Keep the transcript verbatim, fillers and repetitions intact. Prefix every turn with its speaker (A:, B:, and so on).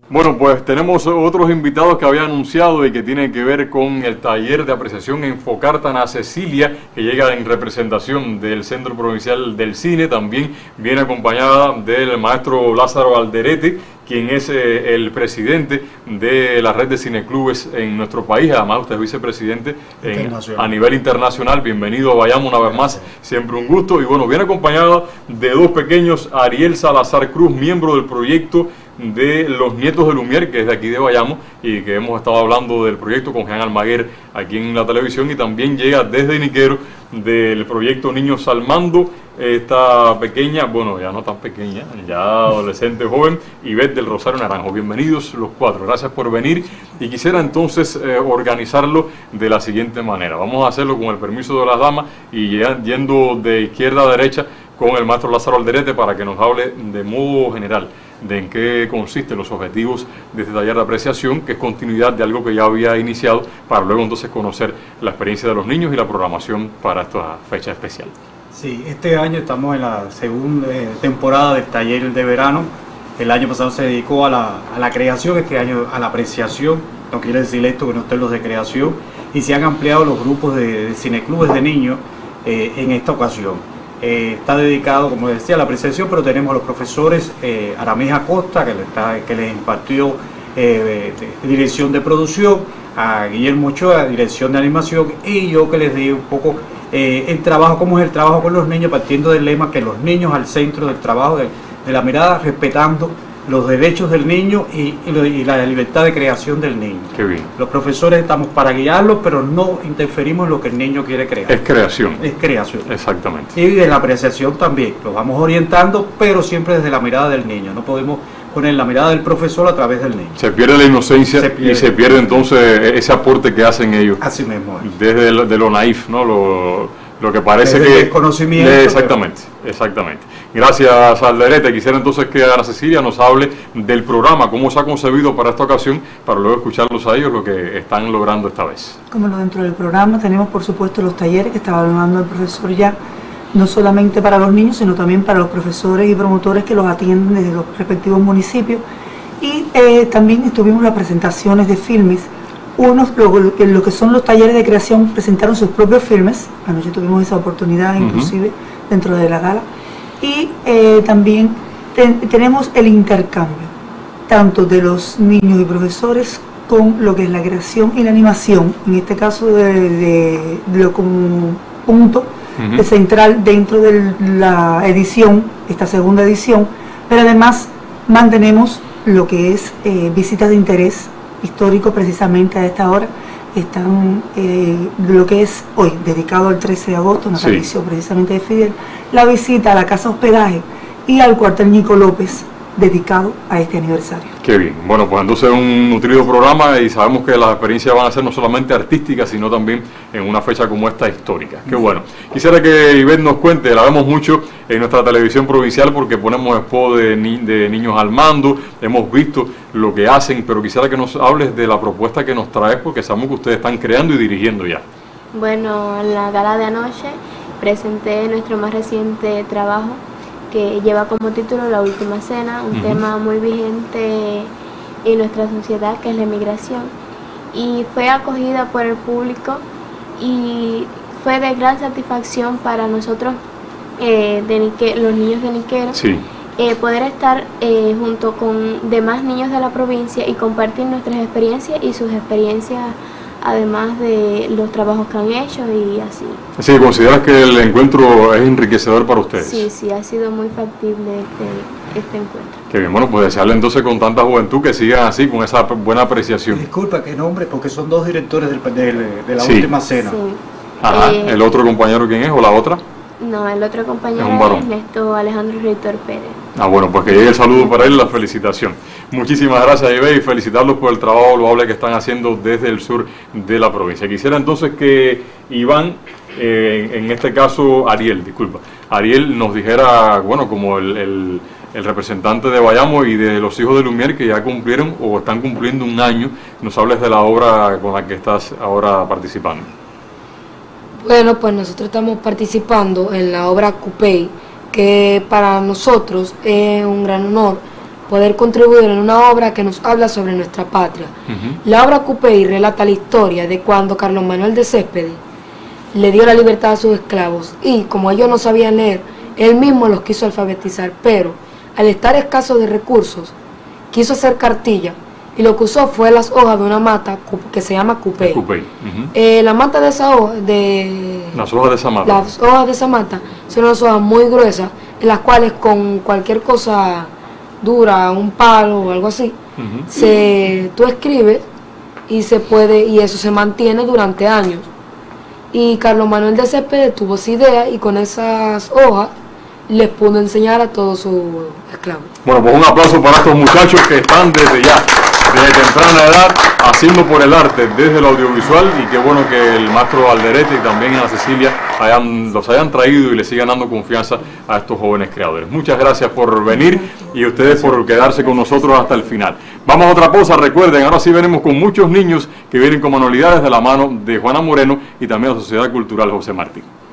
A: Bueno, pues tenemos otros invitados que había anunciado y que tienen que ver con el taller de apreciación Enfocar Tana Cecilia, que llega en representación del Centro Provincial del Cine. También viene acompañada del maestro Lázaro Alderete, quien es eh, el presidente de la red de cineclubes en nuestro país. Además, usted es vicepresidente en, a nivel internacional. Bienvenido a Bayamo una vez más, siempre un gusto. Y bueno, viene acompañada de dos pequeños, Ariel Salazar Cruz, miembro del proyecto de los Nietos de Lumière, que es de aquí de Bayamo, y que hemos estado hablando del proyecto con Jean Almaguer aquí en la televisión, y también llega desde Niquero del proyecto Niños al Mando, esta pequeña, bueno, ya no tan pequeña, ya adolescente joven, Ivette del Rosario Naranjo. Bienvenidos los cuatro, gracias por venir, y quisiera entonces eh, organizarlo de la siguiente manera. Vamos a hacerlo con el permiso de las damas y yendo de izquierda a derecha con el maestro Lázaro Alderete para que nos hable de modo general de en qué consisten los objetivos de este taller de apreciación, que es continuidad de algo que ya había iniciado, para luego entonces conocer la experiencia de los niños y la programación para esta fecha especial.
B: Sí, este año estamos en la segunda eh, temporada del taller de verano. El año pasado se dedicó a la, a la creación, este año a la apreciación. No quiere decir esto que no estén los de creación, y se han ampliado los grupos de, de cineclubes de niños eh, en esta ocasión. Eh, está dedicado, como decía, a la apreciación, pero tenemos a los profesores eh, Aramés Acosta, que, le está, que les impartió eh, de, de dirección de producción, a Guillermo Ochoa, dirección de animación, y yo que les di un poco eh, el trabajo, cómo es el trabajo con los niños, partiendo del lema que los niños al centro del trabajo, de, de la mirada, respetando los derechos del niño y, y, lo, y la libertad de creación del niño.
A: Qué bien.
B: Los profesores estamos para guiarlos, pero no interferimos en lo que el niño quiere crear.
A: Es creación.
B: Es creación.
A: Exactamente.
B: Y de la apreciación también. Los vamos orientando, pero siempre desde la mirada del niño. No podemos poner la mirada del profesor a través del niño.
A: Se pierde la inocencia se pierde. y se pierde entonces ese aporte que hacen ellos.
B: Así mismo es.
A: Desde lo, de lo naif, ¿no? Lo, lo que parece
B: desde
A: que...
B: el conocimiento.
A: De, exactamente, pero... exactamente. Gracias, Alderete. Quisiera entonces que Ana Cecilia nos hable del programa, cómo se ha concebido para esta ocasión, para luego escucharlos a ellos lo que están logrando esta vez.
C: Como lo dentro del programa tenemos, por supuesto, los talleres que estaba hablando el profesor ya, no solamente para los niños, sino también para los profesores y promotores que los atienden desde los respectivos municipios. Y eh, también estuvimos las presentaciones de filmes. Unos, lo, lo que son los talleres de creación, presentaron sus propios filmes. Anoche tuvimos esa oportunidad, inclusive, uh-huh. dentro de la gala. Y eh, también ten, tenemos el intercambio, tanto de los niños y profesores con lo que es la creación y la animación, en este caso de, de, de lo como punto uh-huh. central dentro de la edición, esta segunda edición, pero además mantenemos lo que es eh, visitas de interés histórico precisamente a esta hora. Están eh, lo que es hoy, dedicado al trece de agosto, natalicio sí. precisamente de Fidel, la visita a la casa hospedaje y al cuartel Nico López, dedicado a este aniversario.
A: Qué bien. Bueno, pues entonces un nutrido programa, y sabemos que las experiencias van a ser no solamente artísticas, sino también en una fecha como esta histórica. Qué bueno. Quisiera que Ivette nos cuente, la vemos mucho en nuestra televisión provincial porque ponemos expo de, ni, de Niños al Mando, hemos visto lo que hacen, pero quisiera que nos hables de la propuesta que nos traes, porque sabemos que ustedes están creando y dirigiendo ya.
D: Bueno, en la gala de anoche presenté nuestro más reciente trabajo, que lleva como título La Última Cena, un uh-huh. tema muy vigente en nuestra sociedad, que es la emigración, y fue acogida por el público y fue de gran satisfacción para nosotros, eh, de Nique, los niños de Niquero,
A: sí.
D: eh, poder estar eh, junto con demás niños de la provincia y compartir nuestras experiencias y sus experiencias, además de los trabajos que han hecho y así.
A: Sí, ¿consideras que el encuentro es enriquecedor para ustedes?
D: Sí, sí, ha sido muy factible este, este encuentro.
A: Qué bien, bueno, pues desearle entonces con tanta juventud que sigan así, con esa buena apreciación.
B: Disculpa, ¿qué nombre? Porque son dos directores del, de, de la
A: sí.
B: última cena.
D: Sí.
A: Ajá,
D: eh,
A: ¿el otro compañero quién es o la otra?
D: No, el otro compañero
A: es,
D: es Ernesto Alejandro Reitor Pérez.
A: Ah, bueno, pues que llegue el saludo para él y la felicitación. Muchísimas gracias, Ivette, y felicitarlos por el trabajo loable que están haciendo desde el sur de la provincia. Quisiera entonces que Iván, eh, en este caso Ariel, disculpa, Ariel nos dijera, bueno, como el, el, el representante de Bayamo y de los hijos de Lumière, que ya cumplieron o están cumpliendo un año, nos hables de la obra con la que estás ahora participando.
E: Bueno, pues nosotros estamos participando en la obra Cupey, que para nosotros es un gran honor poder contribuir en una obra que nos habla sobre nuestra patria. Uh-huh. La obra Cupey relata la historia de cuando Carlos Manuel de Céspedes le dio la libertad a sus esclavos y, como ellos no sabían leer, él mismo los quiso alfabetizar, pero al estar escaso de recursos, quiso hacer cartilla y lo que usó fue las hojas de una mata que se llama Cupey. Cupey. Uh-huh. eh, la mata de esa hoja, de
A: las hojas de esa mata.
E: Las hojas de esa mata son unas hojas muy gruesas, en las cuales con cualquier cosa dura, un palo o algo así, uh-huh. se, tú escribes y se puede, y eso se mantiene durante años. Y Carlos Manuel de Céspedes tuvo esa idea y con esas hojas les pudo enseñar a todos sus esclavos.
A: Bueno, pues un aplauso para estos muchachos que están desde ya, desde temprana edad, haciendo por el arte desde el audiovisual, y qué bueno que el maestro Alderete y también Ana Cecilia hayan, los hayan traído y le sigan dando confianza a estos jóvenes creadores. Muchas gracias por venir y ustedes por quedarse con nosotros hasta el final. Vamos a otra cosa, recuerden, ahora sí venimos con muchos niños que vienen con manualidades de la mano de Juana Moreno y también la Sociedad Cultural José Martí.